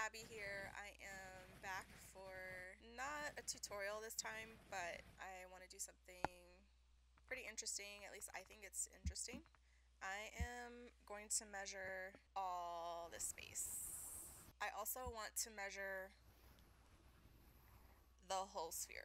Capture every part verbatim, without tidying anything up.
Abby here. I am back for not a tutorial this time, but I want to do something pretty interesting. At least I think it's interesting. I am going to measure all this space. I also want to measure the whole sphere.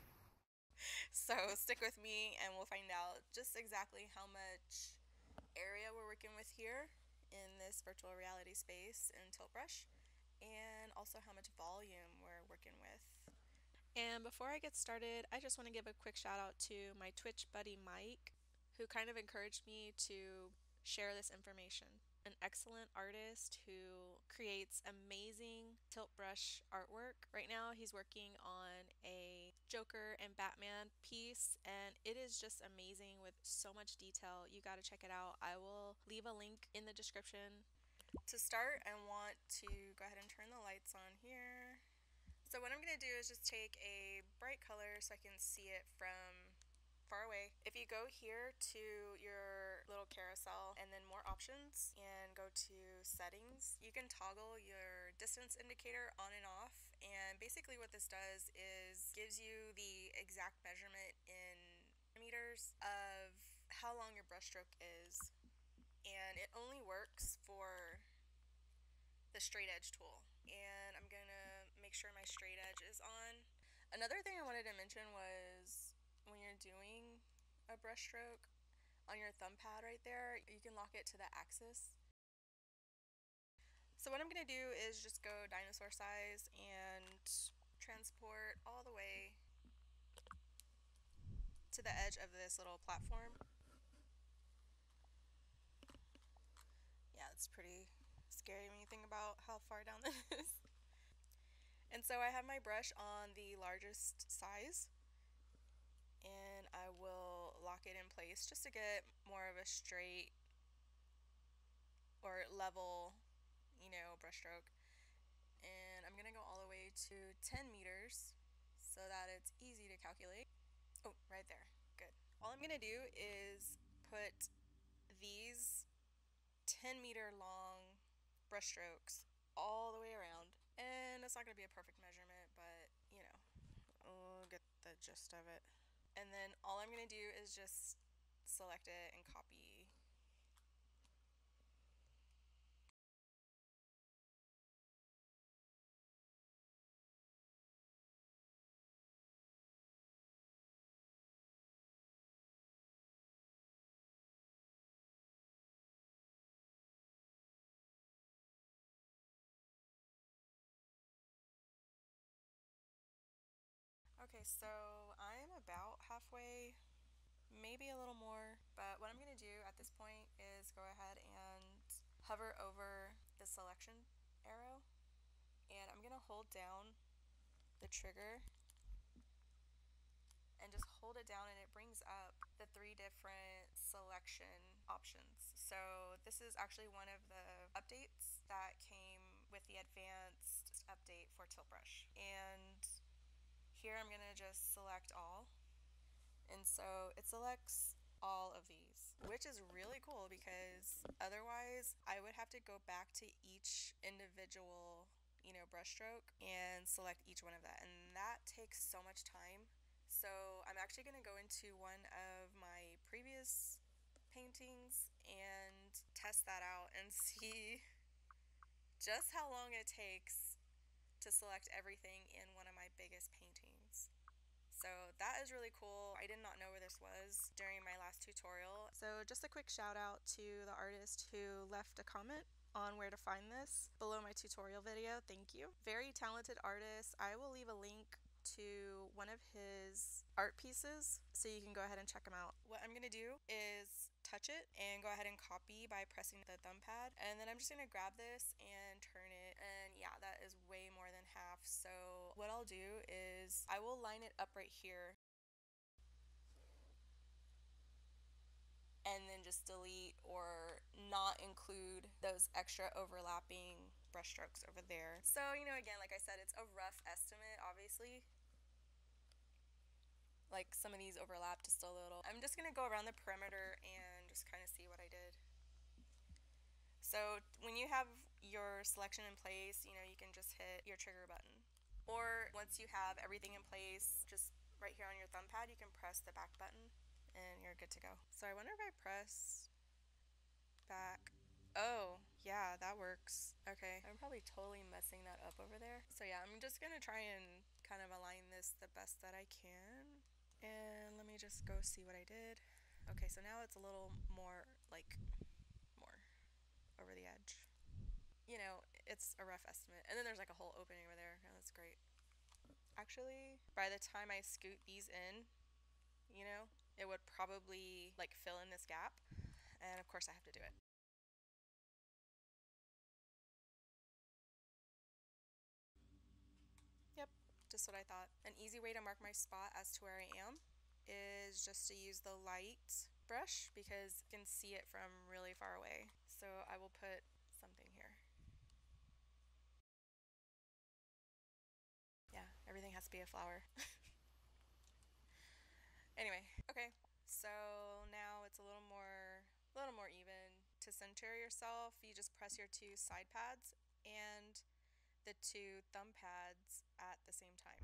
So stick with me and we'll find out just exactly how much area we're working with here in this virtual reality space in Tilt Brush, and also how much volume we're working with. And before I get started, I just want to give a quick shout out to my Twitch buddy Mike, who kind of encouraged me to share this information. An excellent artist who creates amazing tilt brush artwork. Right now he's working on a Joker and Batman piece, and it is just amazing with so much detail. You gotta check it out. I will leave a link in the description. To start, I want to go ahead and turn the lights on here. So what I'm going to do is just take a bright color so I can see it from far away. If you go here to your little carousel and then more options and go to settings, you can toggle your distance indicator on and off, and basically what this does is gives you the exact measurement in meters of how long your brushstroke is, and it only works for the straight edge tool. And I'm gonna make sure my straight edge is on. Another thing I wanted to mention was when you're doing a brush stroke on your thumb pad right there, you can lock it to the axis. So what I'm gonna do is just go dinosaur size and transport all the way to the edge of this little platform. Yeah, it's pretty scary when you think about how far down this is. And so I have my brush on the largest size, and I will lock it in place just to get more of a straight or level, you know, brush stroke. And I'm gonna go all the way to ten meters so that it's easy to calculate. Oh, right there. Good. All I'm gonna do is put these ten meter long brush strokes all the way around, and it's not going to be a perfect measurement, but you know, we'll get the gist of it. And then all I'm going to do is just select it and copy. Okay, so I'm about halfway, maybe a little more, but what I'm going to do at this point is go ahead and hover over the selection arrow, and I'm going to hold down the trigger and just hold it down, and it brings up the three different selection options. So this is actually one of the updates that came with the advanced update for Tilt Brush. And here I'm gonna just select all. And so it selects all of these, which is really cool because otherwise I would have to go back to each individual, you know, brush stroke and select each one of that. And that takes so much time. So I'm actually going to go into one of my previous paintings and test that out and see just how long it takes to select everything in one of my biggest paintings. So that is really cool. I did not know where this was during my last tutorial. So just a quick shout out to the artist who left a comment on where to find this below my tutorial video. Thank you. Very talented artist. I will leave a link to one of his art pieces so you can go ahead and check them out. What I'm going to do is touch it and go ahead and copy by pressing the thumb pad, and then I'm just going to grab this and turn it, and yeah, that is way more than half. So what I'll do is I will line it up right here and then just delete or not include those extra overlapping brush strokes over there. So, you know, again, like I said, it's a rough estimate, obviously. Like some of these overlap just a little. I'm just gonna go around the perimeter and just kind of see what I did. So when you have your selection in place, you know, you can just hit your trigger button. Or once you have everything in place, just right here on your thumb pad, you can press the back button and you're good to go. So I wonder if I press back. Oh, yeah, that works. Okay, I'm probably totally messing that up over there. So yeah, I'm just gonna try and kind of align this the best that I can. And let me just go see what I did. Okay, so now it's a little more, like, more over the edge. You know, it's a rough estimate. And then there's like a whole opening over there. Oh, that's great. Actually, by the time I scoot these in, you know, it would probably like fill in this gap. And of course I have to do it. Yep, just what I thought. An easy way to mark my spot as to where I am is just to use the light brush because you can see it from really far away. So I will put something here. Yeah, everything has to be a flower. Anyway, okay, so now it's a little more, a little more even. To center yourself, you just press your two side pads and the two thumb pads at the same time.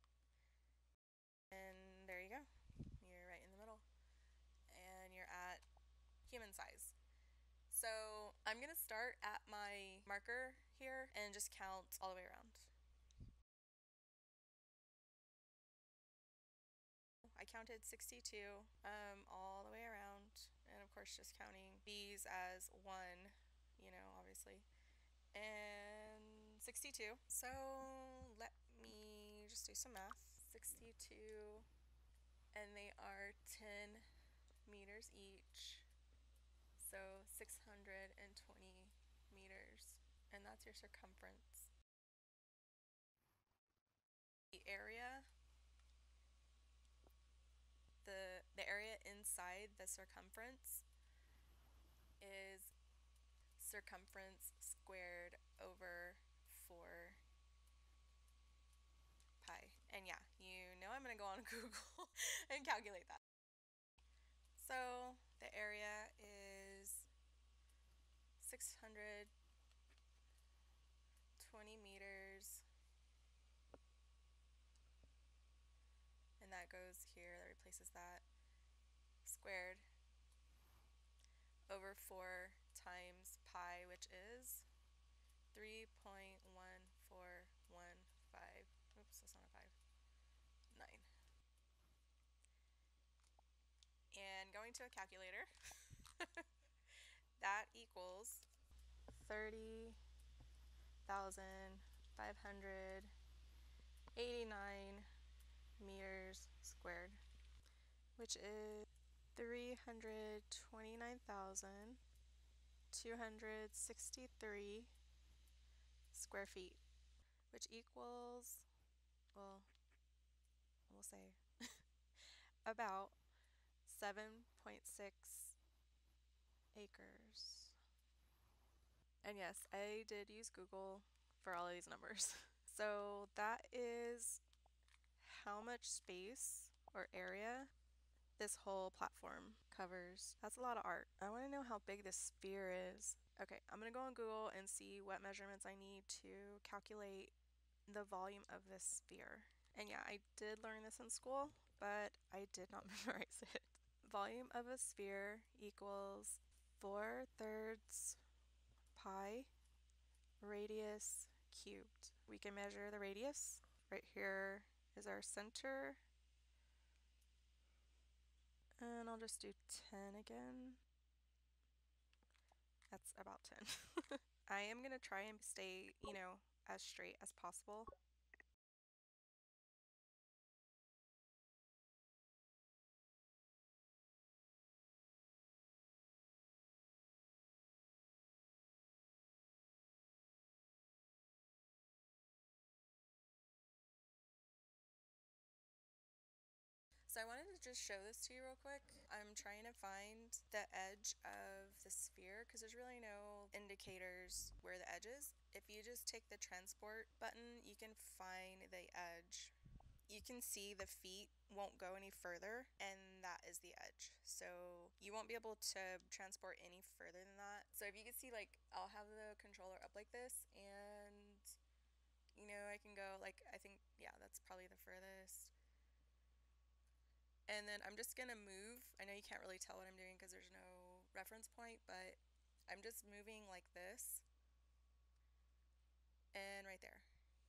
And there you go. You're right in the middle. And you're at human size. So I'm gonna start at my marker here and just count all the way around. I counted sixty-two um, all the way around, and of course just counting these as one, you know, obviously, and sixty-two. So let me just do some math. sixty-two, and they are ten meters each, so six hundred twenty meters, and that's your circumference. The area the the area inside the circumference is circumference squared over four pi. And yeah, you know I'm gonna go on Google and calculate that. So the area is six hundred twenty meters, and that goes here, that replaces that, squared over four times pi, which is three point one four one five. Oops, that's not a five. nine. And going to a calculator, that equals thirty thousand five hundred eighty-nine meters squared, which is three hundred twenty-nine thousand two hundred sixty-three square feet, which equals, well, we'll say about seven point six acres. And yes, I did use Google for all of these numbers. So that is how much space or area this whole platform covers. That's a lot of art. I want to know how big this sphere is. Okay, I'm gonna go on Google and see what measurements I need to calculate the volume of this sphere. And yeah, I did learn this in school, but I did not memorize it. Volume of a sphere equals four thirds pi radius cubed. We can measure the radius. Right here is our center. And I'll just do ten again. That's about ten. I am going to try and stay, you know, as straight as possible. So I wanted to just show this to you real quick. I'm trying to find the edge of the sphere because there's really no indicators where the edge is. If you just take the transport button, you can find the edge you can see the feet won't go any further, and that is the edge. So you won't be able to transport any further than that. So if you can see, like, I'll have the controller up like this, and you know, I can go like, I think, yeah, that's probably the furthest. And then I'm just gonna move. I know you can't really tell what I'm doing because there's no reference point, but I'm just moving like this and right there.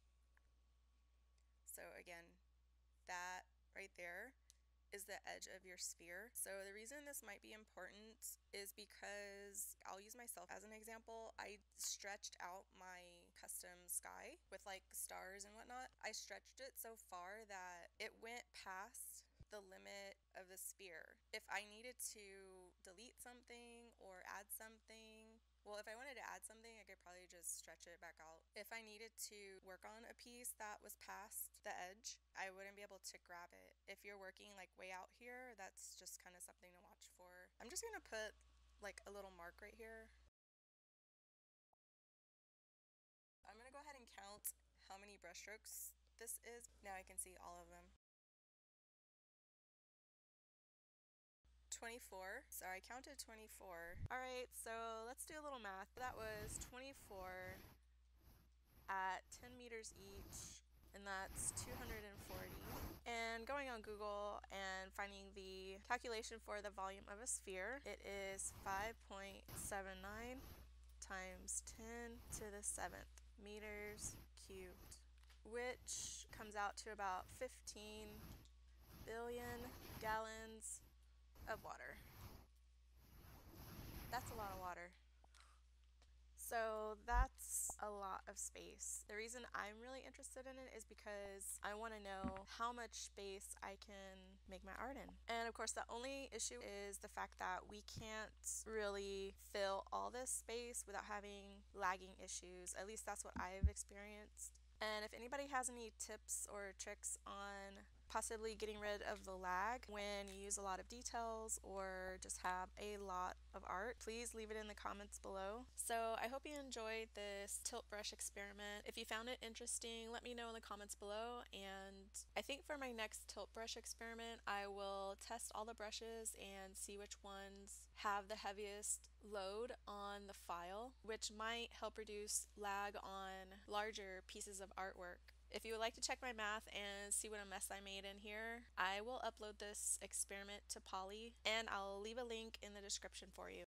So again, that right there is the edge of your sphere. So the reason this might be important is because I'll use myself as an example. I stretched out my custom sky with like stars and whatnot. I stretched it so far that it went past the limit of the sphere. If I needed to delete something or add something, well, if I wanted to add something, I could probably just stretch it back out. If I needed to work on a piece that was past the edge, I wouldn't be able to grab it. If you're working like way out here, that's just kind of something to watch for. I'm just gonna put like a little mark right here. I'm gonna go ahead and count how many brushstrokes this is. Now I can see all of them. twenty-four. So I counted twenty-four. All right, so let's do a little math. That was twenty-four at ten meters each, and that's two hundred forty. And going on Google and finding the calculation for the volume of a sphere, it is five point seven nine times ten to the seventh meters cubed, which comes out to about fifteen billion gallons of water. That's a lot of water. So that's a lot of space. The reason I'm really interested in it is because I want to know how much space I can make my art in. And of course, the only issue is the fact that we can't really fill all this space without having lagging issues. At least that's what I've experienced. And if anybody has any tips or tricks on possibly getting rid of the lag when you use a lot of details or just have a lot of art, please leave it in the comments below. So I hope you enjoyed this tilt brush experiment. If you found it interesting, let me know in the comments below. And I think for my next tilt brush experiment, I will test all the brushes and see which ones have the heaviest load on the file, which might help reduce lag on larger pieces of artwork. If you would like to check my math and see what a mess I made in here, I will upload this experiment to Poly, and I'll leave a link in the description for you.